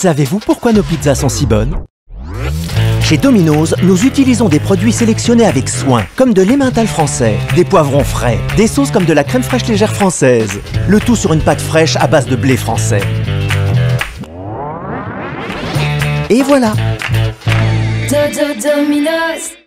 Savez-vous pourquoi nos pizzas sont si bonnes? Chez Domino's, nous utilisons des produits sélectionnés avec soin, comme de l'emmental français, des poivrons frais, des sauces comme de la crème fraîche légère française, le tout sur une pâte fraîche à base de blé français. Et voilà! Domino's.